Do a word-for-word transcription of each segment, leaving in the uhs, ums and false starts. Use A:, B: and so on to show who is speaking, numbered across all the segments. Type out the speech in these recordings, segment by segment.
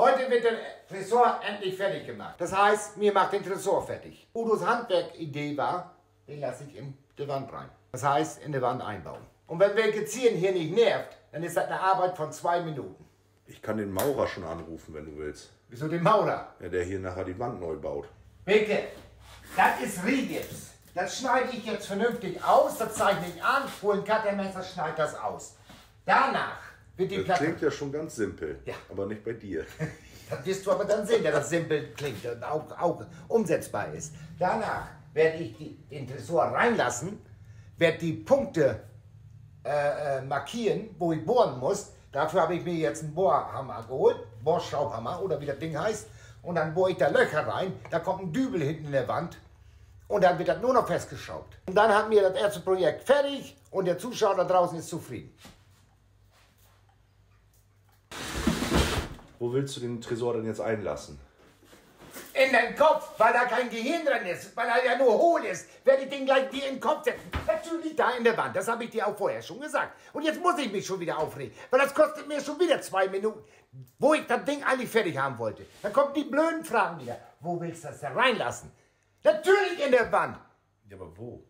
A: Heute wird der Tresor endlich fertig gemacht. Das heißt, mir macht den Tresor fertig. Udos Handwerkidee war, den lasse ich in die Wand rein. Das heißt, in die Wand einbauen. Und wenn Welke Zieren hier nicht nervt, dann ist das eine Arbeit von zwei Minuten.
B: Ich kann den Maurer schon anrufen, wenn du willst.
A: Wieso den Maurer?
B: Ja, der hier nachher die Wand neu baut.
A: Welke, das ist Rigips. Das schneide ich jetzt vernünftig aus, das zeichne ich an, hol ein Cuttermesser, schneide das aus. Danach wird die
B: Das
A: Platte...
B: klingt ja schon ganz simpel,
A: Ja.
B: aber nicht bei dir.
A: Das wirst du aber dann sehen, dass das simpel klingt und auch, auch umsetzbar ist. Danach werde ich die, den Tresor reinlassen, werde die Punkte äh, äh, markieren, wo ich bohren muss. Dafür habe ich mir jetzt einen Bohrhammer geholt, Bohrschraubhammer oder wie das Ding heißt. Und dann bohre ich da Löcher rein, da kommt ein Dübel hinten in der Wand und dann wird das nur noch festgeschraubt. Und dann hat mir das erste Projekt fertig und der Zuschauer da draußen ist zufrieden.
B: Wo willst du den Tresor denn jetzt einlassen?
A: In den Kopf, weil da kein Gehirn drin ist, weil er ja nur hohl ist, werde ich den gleich dir in den Kopf setzen. Natürlich da in der Wand, das habe ich dir auch vorher schon gesagt. Und jetzt muss ich mich schon wieder aufregen, weil das kostet mir schon wieder zwei Minuten, wo ich das Ding eigentlich fertig haben wollte. Dann kommen die blöden Fragen wieder. Wo willst du das da reinlassen? Natürlich in der Wand.
B: Ja, aber wo?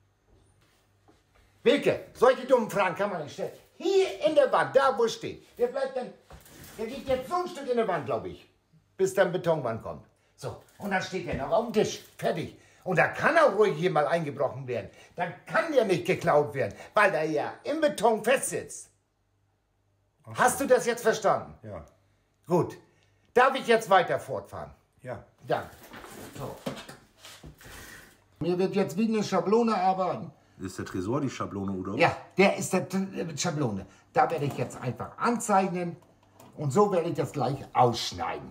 A: Wilke, solche dummen Fragen kann man nicht stellen. Hier in der Wand, da wo es steht. Der bleibt dann, der geht jetzt so ein Stück in der Wand, glaube ich, bis dann Betonwand kommt. So, und dann steht der noch auf dem Tisch, fertig. Und da kann auch ruhig hier mal eingebrochen werden. Dann kann der nicht geklaut werden, weil der ja im Beton festsitzt.
B: Ach.
A: Hast du das jetzt verstanden?
B: Ja.
A: Gut. Darf ich jetzt weiter fortfahren?
B: Ja.
A: Danke. So. Mir wird jetzt wie eine Schablone arbeiten.
B: Ist der Tresor die Schablone, Udo?
A: Ja, der ist der T- Schablone. Da werde ich jetzt einfach anzeichnen und so werde ich das gleich ausschneiden.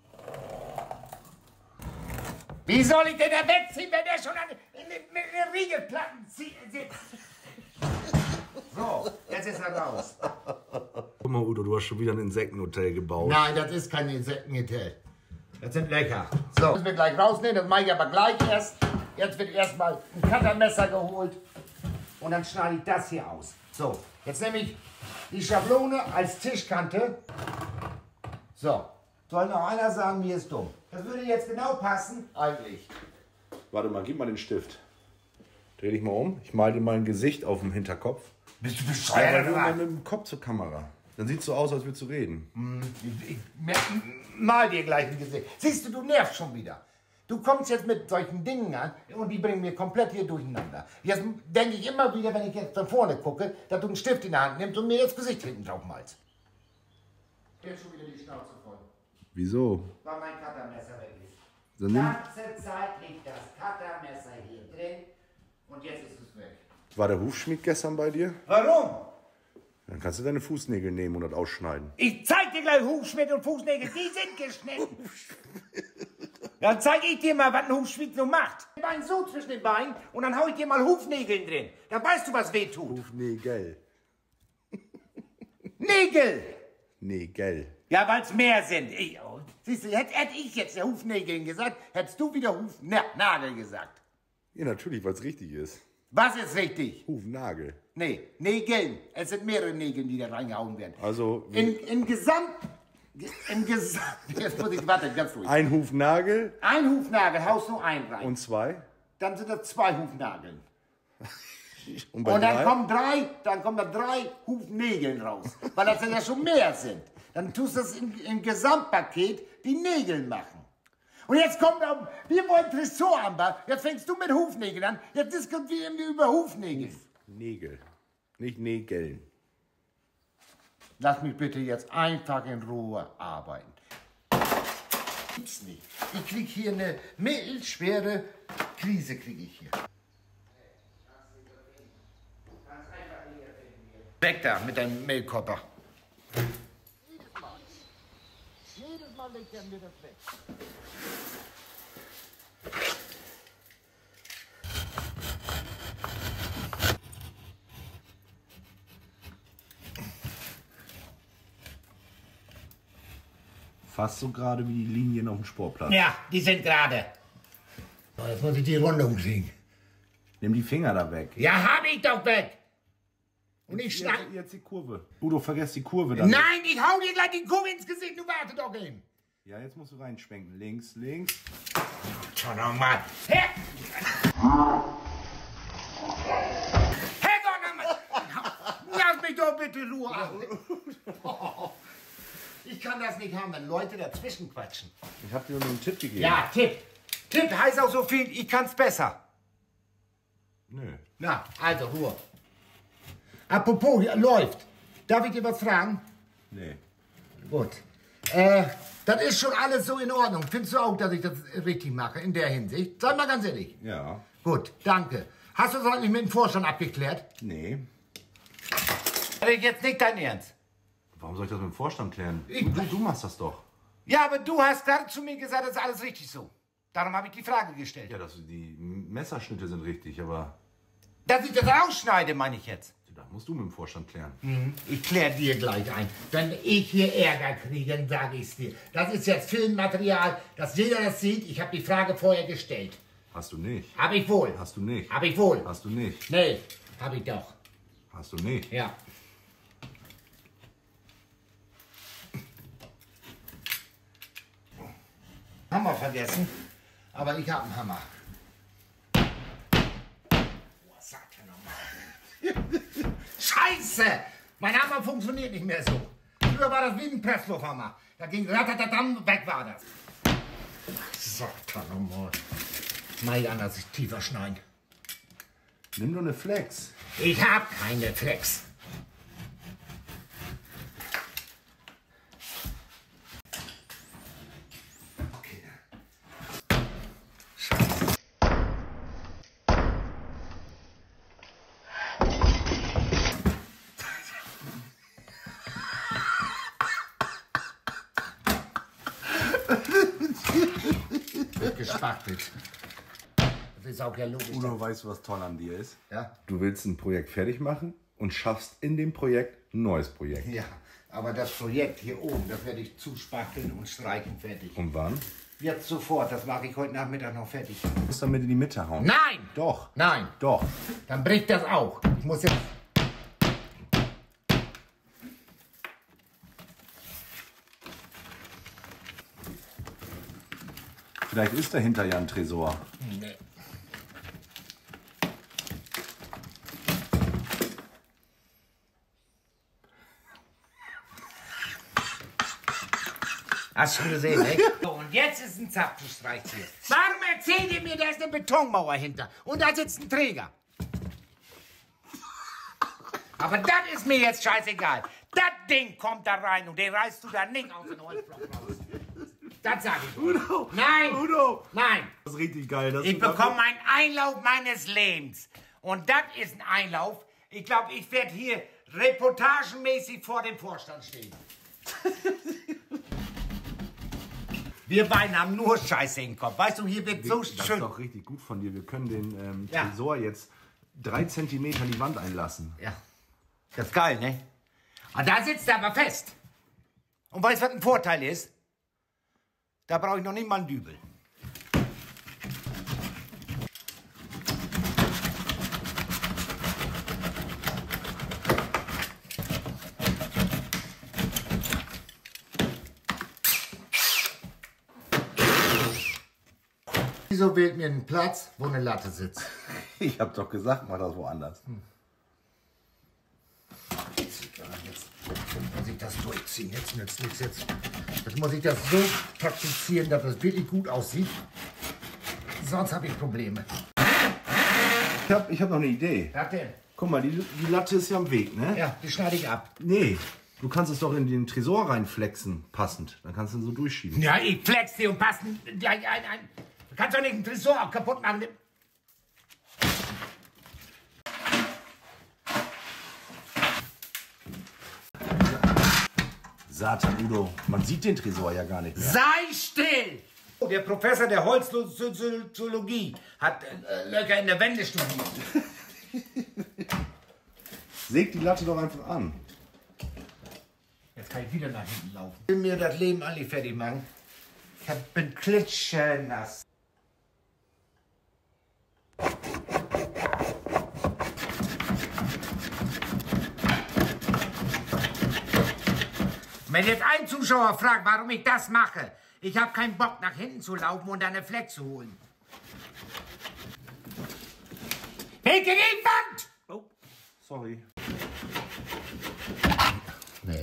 A: Wie soll ich denn da wegziehen, wenn der schon an, in, in, mit den Riegelplatten sitzt? So, jetzt ist er raus.
B: Guck mal, Udo, du hast schon wieder ein Insektenhotel gebaut.
A: Nein, das ist kein Insektenhotel. Das sind Löcher. So, das müssen wir gleich rausnehmen, das mache ich aber gleich erst. Jetzt wird erstmal ein Cuttermesser geholt und dann schneide ich das hier aus. So, jetzt nehme ich die Schablone als Tischkante. So, soll noch einer sagen, mir ist dumm. Das würde jetzt genau passen, eigentlich.
B: Warte mal, gib mal den Stift. Dreh dich mal um. Ich mal dir mal ein Gesicht auf dem Hinterkopf.
A: Bist du
B: Ja,
A: bescheuert?
B: aber nur
A: oder
B: mal
A: was?
B: mit dem Kopf zur Kamera. Dann sieht's so aus, als würdest du reden.
A: Ich, ich, mal dir gleich ein Gesicht. Siehst du, du nervst schon wieder. Du kommst jetzt mit solchen Dingen an und die bringen mir komplett hier durcheinander. Jetzt denke ich immer wieder, wenn ich jetzt von vorne gucke, dass du einen Stift in der Hand nimmst und mir das Gesicht hinten drauf malst. Jetzt schon wieder die Schnauze voll.
B: Wieso?
A: Weil mein Cuttermesser weg ist.
B: Dann
A: Die
B: nimm,
A: ganze Zeit liegt das Cuttermesser hier drin und jetzt ist es weg.
B: war der Hufschmied gestern bei dir?
A: Warum?
B: Dann kannst du deine Fußnägel nehmen und das ausschneiden.
A: Ich zeig dir gleich Hufschmied und Fußnägel, die sind geschnitten. Dann zeig ich dir mal, was ein Hufschmied so macht. Bein so zwischen den Beinen und dann hau ich dir mal Hufnägeln drin. Dann weißt du, was weh tut.
B: Hufnägel.
A: Nägel!
B: Nägel.
A: Ja, weil's mehr sind. Ich, oh, siehst du, hätte hätt ich jetzt Hufnägeln gesagt, hättest du wieder Hufnagel gesagt.
B: Ja, natürlich, weil es richtig ist.
A: Was ist richtig?
B: Hufnagel.
A: Nee, Nägel. Es sind mehrere Nägel, die da reingehauen werden.
B: Also
A: In, in Gesamt... Im Gesamt... Jetzt muss ich... Warte, ganz ruhig.
B: ein Hufnagel
A: Ein Hufnagel haust nur einen rein.
B: und zwei.
A: Dann sind das zwei Hufnageln.
B: Und bei
A: Und dann
B: drei?
A: kommen drei, dann kommen da drei Hufnägeln raus. Weil das ja schon mehr sind. Dann tust du das im, im Gesamtpaket die Nägel machen. Und jetzt kommt da, wir wollen Tresor anbauen. Jetzt fängst du mit Hufnägeln an. Jetzt diskutieren wir über Hufnägel.
B: Nägel. Nicht Nägeln.
A: Lass mich bitte jetzt einfach in Ruhe arbeiten. Gibt's nicht. Ich krieg hier eine mittelschwere Krise, kriege ich hier. Weg da mit deinem Mehlkopper. Jedes Mal. Jedes Mal legt er mir das weg.
B: Fast so gerade wie die Linien auf dem Sportplatz.
A: Ja, die sind gerade. So, jetzt muss ich die Rundung kriegen.
B: Nimm die Finger da weg.
A: Ja, hab ich doch weg. Und ich schneide.
B: Jetzt, jetzt die Kurve. Udo, vergesst die Kurve dann.
A: Nein, ich hau dir gleich die Kurve ins Gesicht. Du warte doch eben.
B: Ja, jetzt musst du reinschwenken. Links, links.
A: Schau nochmal. Hey! Hey, doch nochmal! Lass mich doch bitte Ruhe. Oh, ich kann das nicht haben, wenn Leute dazwischen quatschen.
B: Ich hab dir nur einen Tipp gegeben.
A: Ja, Tipp. Tipp heißt auch so viel, ich kann's besser.
B: Nö.
A: Na, also Ruhe. Apropos, hier läuft. Darf ich dir was fragen?
B: Nee.
A: Gut. Äh, das ist schon alles so in Ordnung. Findest du auch, dass ich das richtig mache in der Hinsicht? Sag mal ganz ehrlich.
B: Ja.
A: Gut, danke. Hast du das eigentlich mit dem Vorstand abgeklärt?
B: Nee.
A: Das ist jetzt nicht dein Ernst.
B: Warum soll ich das mit dem Vorstand klären?
A: Ich-
B: du, du machst das doch.
A: Ja, aber du hast gerade zu mir gesagt, das ist alles richtig so. Darum habe ich die Frage gestellt.
B: Ja, das, die Messerschnitte sind richtig, aber
A: Dass ich das rausschneide, meine ich jetzt.
B: das musst du mit dem Vorstand klären.
A: Ich klär dir gleich ein. Wenn ich hier Ärger kriege, dann sage ich's dir. Das ist jetzt Filmmaterial, dass jeder das sieht. Ich habe die Frage vorher gestellt.
B: Hast du nicht.
A: Hab ich wohl.
B: Hast du nicht.
A: Hab ich wohl.
B: Hast du nicht.
A: Nee, hab ich doch.
B: Hast du nicht.
A: Ja. Hammer vergessen, aber ich hab einen Hammer. Oh, sagt er nochmal. Scheiße! Mein Hammer funktioniert nicht mehr so. Früher war das wie ein Presslufthammer. Da ging ratatatam, weg war das. Sagt er nochmal. Mal anders, ich tiefer schneiden.
B: Nimm doch eine Flex.
A: Ich hab keine Flex. Okay. Scheiße. Gespachtelt. Das ist auch ja logisch.
B: Udo, weißt du, was toll an dir ist?
A: Ja?
B: Du willst ein Projekt fertig machen und schaffst in dem Projekt ein neues Projekt.
A: Ja, aber das Projekt hier oben, das werde ich zuspachteln und streichen fertig.
B: Und wann?
A: Jetzt sofort, das mache ich heute Nachmittag noch fertig.
B: Du musst damit in die Mitte hauen.
A: Nein!
B: Doch.
A: Nein!
B: Doch.
A: Dann bricht das auch. Ich muss jetzt...
B: Vielleicht ist dahinter ja ein Tresor.
A: Nee. Hast du gesehen, ne? So, und jetzt ist ein Zapfenstreich hier. Warum erzählt ihr mir, da ist eine Betonmauer hinter und da sitzt ein Träger? Aber das ist mir jetzt scheißegal. Das Ding kommt da rein und den reißt du dann nicht aus dem Holzblock raus. Das sag ich.
B: Udo!
A: Nein!
B: Udo!
A: Nein!
B: Das ist richtig geil. Dass
A: Ich
B: du
A: bekomme meinen Einlauf meines Lebens. Und das ist ein Einlauf. Ich glaube, ich werde hier reportagenmäßig vor dem Vorstand stehen. Wir beiden haben nur Scheiße im Kopf. Weißt du, hier wird so
B: Das ist
A: schön.
B: doch richtig gut von dir. Wir können den ähm,
A: Ja.
B: Tresor jetzt drei Zentimeter in die Wand einlassen.
A: Ja, das ist geil, ne? Und da sitzt er aber fest. Und weißt du, was ein Vorteil ist? Da brauche ich noch nicht mal einen Dübel. Wieso wählt mir einen Platz, wo eine Latte sitzt?
B: Ich hab doch gesagt, mach das woanders.
A: Jetzt muss ich das durchziehen. Jetzt nützt nichts. Jetzt, jetzt muss ich das so praktizieren, dass das wirklich gut aussieht. Sonst habe ich Probleme.
B: Ich hab, ich hab noch eine Idee.
A: Was denn?
B: Guck mal, die, die Latte ist ja am Weg, ne?
A: Ja, die schneide ich ab.
B: Nee, du kannst es doch in den Tresor reinflexen, passend. Dann kannst du ihn so durchschieben.
A: Ja, ich flex die und passen gleich ein, ein. Du kannst doch nicht einen Tresor auch kaputt machen.
B: Satan, Udo, man sieht den Tresor ja gar nicht mehr.
A: Sei still! Der Professor der Holzsoziologie hat äh, Löcher in der Wände studiert.
B: Säg die Latte doch einfach an.
A: Jetzt kann ich wieder nach hinten laufen. Ich will mir das Leben eigentlich fertig machen. Ich hab- bin klitschnass. Wenn jetzt ein Zuschauer fragt, warum ich das mache, Ich habe keinen Bock, nach hinten zu laufen und eine Fleck zu holen. Hinter die Wand!
B: Oh, sorry.
A: Nee.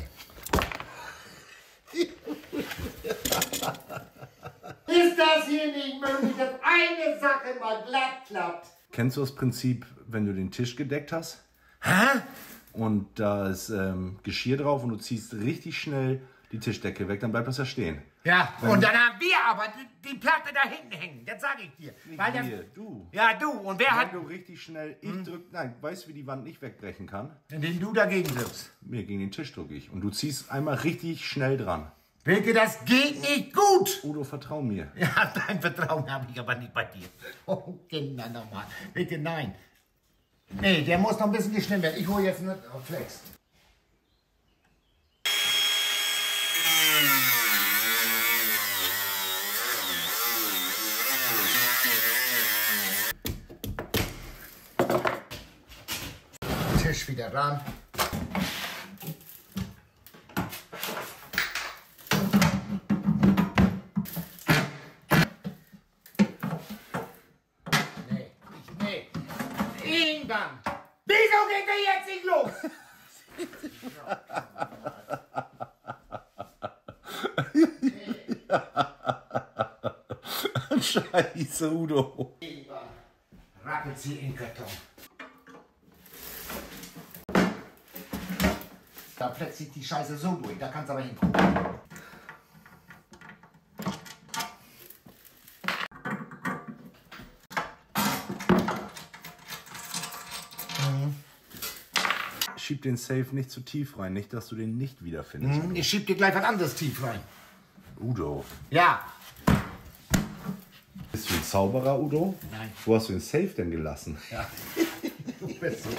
A: Ist das hier nicht möglich, dass eine Sache mal glatt klappt?
B: Kennst du das Prinzip, wenn du den Tisch gedeckt hast?
A: Hä?
B: Und da ist ähm, Geschirr drauf und du ziehst richtig schnell die Tischdecke weg, dann bleibt das ja stehen.
A: Ja, wenn und dann haben wir aber die, die Platte da hinten hängen, das sage ich dir.
B: Nicht
A: Weil
B: wir,
A: das,
B: du.
A: Ja, du. Und wer
B: Wenn
A: hat...
B: du richtig schnell, ich drück, nein, weißt du, wie die Wand nicht wegbrechen kann?
A: Indem du dagegen drückst.
B: Mir gegen den Tisch drücke ich. Und du ziehst einmal richtig schnell dran.
A: Wilke, das geht nicht gut.
B: Udo, vertrau mir.
A: Ja, dein Vertrauen habe ich aber nicht bei dir. Oh, Kinder nochmal. Wilke, nein. Nee, der muss noch ein bisschen geschnitten werden. Ich hole jetzt eine Flex. Tisch wieder ran. Nee, ich, nee. Irgendwann. Wieso geht er jetzt nicht los?
B: Scheiße, Udo.
A: Irgendwann rappelt sie in Karton. Da plätzt sich die Scheiße so durch, da kannst du aber hingucken.
B: Schieb den Safe nicht zu tief rein, nicht, dass du den nicht wiederfindest.
A: Hm, ich schieb dir gleich was anderes tief rein.
B: Udo.
A: Ja.
B: Bist du ein Zauberer, Udo?
A: Nein.
B: Wo hast du den Safe denn gelassen?
A: Ja. Du bist so.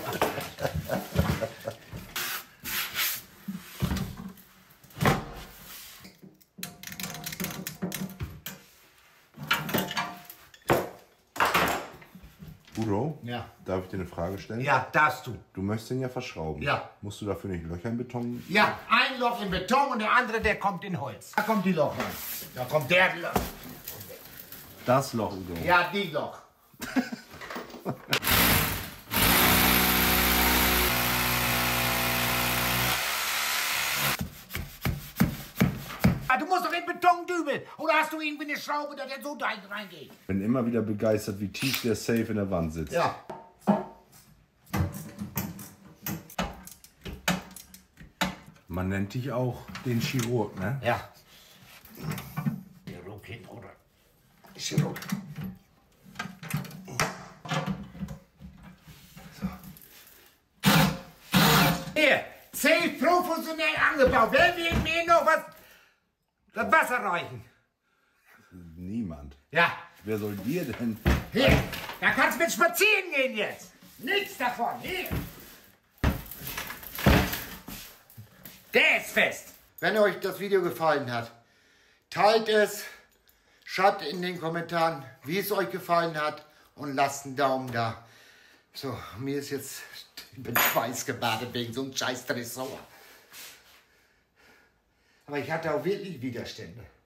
B: Udo?
A: Ja.
B: Darf ich dir eine Frage stellen?
A: Ja, darfst du.
B: Du möchtest den ja verschrauben.
A: Ja.
B: Musst du dafür nicht Löcher in Beton?
A: Ja, ein Loch in Beton und der andere, der kommt in Holz. Da kommt die Loch rein. Da kommt der Loch.
B: Das Loch, Udo.
A: Ja, die Loch. Ah, du musst doch in Beton dübeln. Oder hast du irgendwie eine Schraube, dass der so da reingeht?
B: Bin immer wieder begeistert, wie tief der Safe in der Wand sitzt.
A: Ja.
B: Man nennt dich auch den Chirurg, ne?
A: Ja. Chirurg hin, oder? Chirurg. Hier, safe professionell angebaut. Wer will mir noch was, das Wasser reichen?
B: Niemand.
A: Ja.
B: Wer soll dir denn?
A: Hier, da kannst du mit spazieren gehen jetzt. Nichts davon. Hier. Der ist fest. Wenn euch das Video gefallen hat, teilt es, schreibt in den Kommentaren, wie es euch gefallen hat und lasst einen Daumen da. So, mir ist jetzt, ich bin schweißgebadet wegen so einem scheiß Tresor. Aber ich hatte auch wirklich Widerstände.